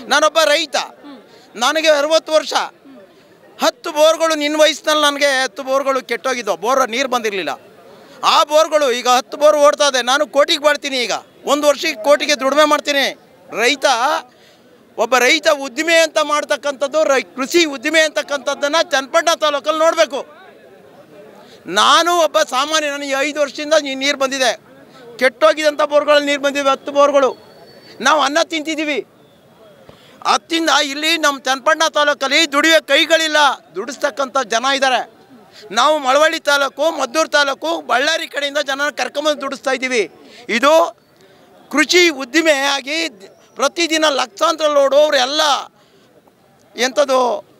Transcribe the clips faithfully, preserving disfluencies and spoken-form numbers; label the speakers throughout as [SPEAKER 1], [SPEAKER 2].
[SPEAKER 1] ನಾನೊಬ್ಬ ರೈತ, ನನಗೆ ಅರವತ್ತು ವರ್ಷ. ಹತ್ತು ಬೋರ್ಗಳು ನಿನ್ನ ವಯಸ್ಸಿನಲ್ಲಿ ನನಗೆ ಹತ್ತು ಬೋರ್ಗಳು ಕೆಟ್ಟೋಗಿದ್ದವು, ಬೋರ್ ನೀರು ಬಂದಿರಲಿಲ್ಲ. ಆ ಬೋರ್ಗಳು ಈಗ ಹತ್ತು ಬೋರ್ ಓಡ್ತಾ ಇದೆ. ನಾನು ಕೋಟಿಗೆ ಬಾಳ್ತೀನಿ, ಈಗ ಒಂದು ವರ್ಷಕ್ಕೆ ಕೋಟಿಗೆ ದುಡಿಮೆ ಮಾಡ್ತೀನಿ. ರೈತ ಒಬ್ಬ ರೈತ ಉದ್ದಿಮೆ ಅಂತ ಮಾಡ್ತಕ್ಕಂಥದ್ದು, ರೈ ಕೃಷಿ ಉದ್ದಿಮೆ ಅಂತಕ್ಕಂಥದ್ದನ್ನು ಚನ್ನಪಟ್ಟಣ ತಾಲೂಕಲ್ಲಿ ನೋಡಬೇಕು. ನಾನು ಒಬ್ಬ ಸಾಮಾನ್ಯ, ನನಗೆ ಐದು ವರ್ಷದಿಂದ ನೀರು ಬಂದಿದೆ. ಕೆಟ್ಟೋಗಿದಂಥ ಬೋರ್ಗಳಲ್ಲಿ ನೀರು ಬಂದಿವೆ, ಹತ್ತು ಬೋರ್ಗಳು. ನಾವು ಅನ್ನ ತಿಂತಿದ್ದೀವಿ. ಹತ್ತಿಂದ ಇಲ್ಲಿ ನಮ್ಮ ಚನ್ನಪಟ್ಟಣ ತಾಲೂಕಲ್ಲಿ ದುಡಿಯೋ ಕೈಗಳಿಲ್ಲ, ದುಡಿಸ್ತಕ್ಕಂಥ ಜನ ಇದ್ದಾರೆ. ನಾವು ಮಳವಳ್ಳಿ ತಾಲೂಕು, ಮದ್ದೂರು ತಾಲೂಕು, ಬಳ್ಳಾರಿ ಕಡೆಯಿಂದ ಜನನ ಕರ್ಕೊಂಬಂದು ದುಡಿಸ್ತಾ ಇದ್ದೀವಿ. ಇದು ಕೃಷಿ ಉದ್ದಿಮೆ ಆಗಿ ಪ್ರತಿದಿನ ಲಕ್ಷಾಂತರ ಲೋಡು ಅವರೆಲ್ಲ ಎಂಥದ್ದು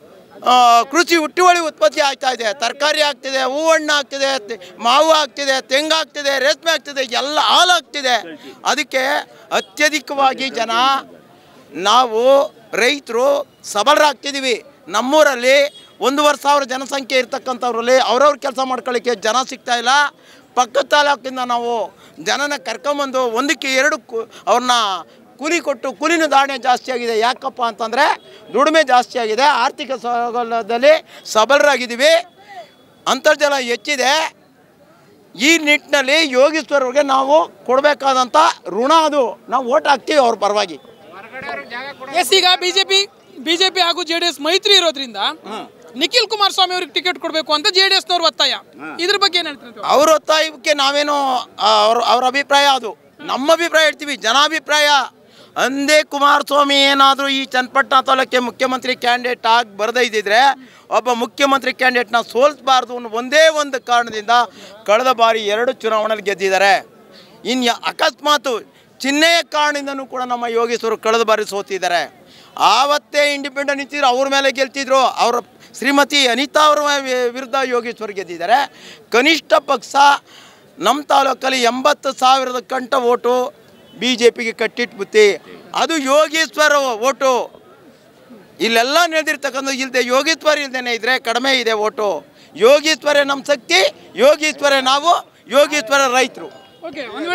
[SPEAKER 1] ಕೃಷಿ ಹುಟ್ಟುವಳಿ ಉತ್ಪತ್ತಿ ಆಗ್ತಾ ಇದೆ. ತರಕಾರಿ ಆಗ್ತಿದೆ, ಹೂವಣ್ಣು ಆಗ್ತಿದೆ, ಮಾವು ಆಗ್ತಿದೆ, ತೆಂಗು ಆಗ್ತಿದೆ, ರೇಷ್ಮೆ ಆಗ್ತಿದೆ, ಎಲ್ಲ ಹಾಲು ಆಗ್ತಿದೆ. ಅದಕ್ಕೆ ಅತ್ಯಧಿಕವಾಗಿ ಜನ ನಾವು ರೈತರು ಸಬಲರಾಗ್ತಿದ್ದೀವಿ. ನಮ್ಮೂರಲ್ಲಿ ಒಂದೂವರೆ ಸಾವಿರ ಜನಸಂಖ್ಯೆ ಇರ್ತಕ್ಕಂಥವ್ರಲ್ಲಿ ಅವ್ರವ್ರ ಕೆಲಸ ಮಾಡ್ಕೊಳ್ಳಿಕ್ಕೆ ಜನ ಸಿಗ್ತಾ ಇಲ್ಲ. ಪಕ್ಕದ ತಾಲೂಕಿಂದ ನಾವು ಜನನ ಕರ್ಕೊಂಬಂದು ಒಂದಕ್ಕೆ ಎರಡು ಕು ಅವ್ರನ್ನ ಕೂಲಿ ಕೊಟ್ಟು ಕೂಲಿನ ದಾಣೆ ಜಾಸ್ತಿ ಆಗಿದೆ. ಯಾಕಪ್ಪ ಅಂತಂದರೆ ದುಡಿಮೆ ಜಾಸ್ತಿ ಆಗಿದೆ, ಆರ್ಥಿಕ ಸಬಲದಲ್ಲಿ ಸಬಲರಾಗಿದ್ದೀವಿ, ಅಂತರ್ಜಲ ಹೆಚ್ಚಿದೆ. ಈ ನಿಟ್ಟಿನಲ್ಲಿ ಯೋಗೀಶ್ವರವ್ರಿಗೆ ನಾವು ಕೊಡಬೇಕಾದಂಥ ಋಣ ಅದು. ನಾವು ಓಟ್ ಹಾಕ್ತೀವಿ ಅವ್ರ ಪರವಾಗಿ.
[SPEAKER 2] ಎಸ್, ಈಗ ಬಿಜೆಪಿ ಬಿಜೆಪಿ ಹಾಗೂ ಜೆ ಡಿ ಎಸ್ ಮೈತ್ರಿ ಇರೋದ್ರಿಂದ ನಿಖಿಲ್ ಕುಮಾರಸ್ವಾಮಿ ಅವ್ರಿಗೆ ಟಿಕೆಟ್ ಕೊಡಬೇಕು ಅಂತ ಜೆ ಡಿ ಎಸ್ನವ್ರು ಒತ್ತಾಯ. ಇದ್ರ ಬಗ್ಗೆ ಏನು ಹೇಳ್ತಾರೆ?
[SPEAKER 1] ಅವ್ರ ಒತ್ತಾಯಕ್ಕೆ ನಾವೇನು ಅವ್ರ ಅವ್ರ ಅಭಿಪ್ರಾಯ, ಅದು ನಮ್ಮ ಅಭಿಪ್ರಾಯ ಹೇಳ್ತೀವಿ, ಜನಾಭಿಪ್ರಾಯ. ಅಂದೇ ಕುಮಾರಸ್ವಾಮಿ ಏನಾದರೂ ಈ ಚನ್ನಪಟ್ಟಣ ತಾಲೂಕಿಗೆ ಮುಖ್ಯಮಂತ್ರಿ ಕ್ಯಾಂಡಿಡೇಟ್ ಆಗಿ ಬರದೇ ಇದ್ದಿದ್ರೆ, ಒಬ್ಬ ಮುಖ್ಯಮಂತ್ರಿ ಕ್ಯಾಂಡಿಡೇಟ್ನ ಸೋಲಿಸಬಾರ್ದು ಅನ್ನೋ ಒಂದೇ ಒಂದು ಕಾರಣದಿಂದ ಕಳೆದ ಬಾರಿ ಎರಡು ಚುನಾವಣೆಯಲ್ಲಿ ಗೆದ್ದಿದ್ದಾರೆ. ಇನ್ನು ಅಕಸ್ಮಾತು ಚಿಹ್ನೆಯ ಕಾರಣದಿಂದನೂ ಕೂಡ ನಮ್ಮ ಯೋಗೇಶ್ವರು ಕಳೆದ ಬಾರಿ ಸೋತಿದ್ದಾರೆ. ಆವತ್ತೇ ಇಂಡಿಪೆಂಡೆಂಟ್ ನಿಂತಿದ್ರು, ಅವ್ರ ಮೇಲೆ ಗೆಲ್ತಿದ್ರು. ಅವರ ಶ್ರೀಮತಿ ಅನಿತಾ ಅವರ ವಿರುದ್ಧ ಯೋಗೇಶ್ವರ್ ಗೆದ್ದಿದ್ದಾರೆ. ಕನಿಷ್ಠ ಪಕ್ಷ ನಮ್ಮ ತಾಲೂಕಲ್ಲಿ ಎಂಬತ್ತು ಸಾವಿರದ ಕಂಟ ಓಟು ಬಿ ಜೆ ಪಿಗೆ ಕಟ್ಟಿಟ್ಬಿಟ್ಟು, ಅದು ಯೋಗೇಶ್ವರ ಓಟು. ಇಲ್ಲೆಲ್ಲ ನಡೆದಿರ್ತಕ್ಕಂಥ ಇಲ್ಲದೆ ಯೋಗೀಶ್ವರ ಇಲ್ಲದೇ ಇದ್ದರೆ ಕಡಿಮೆ ಇದೆ ಓಟು. ಯೋಗೀಶ್ವರೇ ನಮ್ಮ ಶಕ್ತಿ, ಯೋಗೀಶ್ವರೇ ನಾವು, ಯೋಗೀಶ್ವರ ರೈತರು.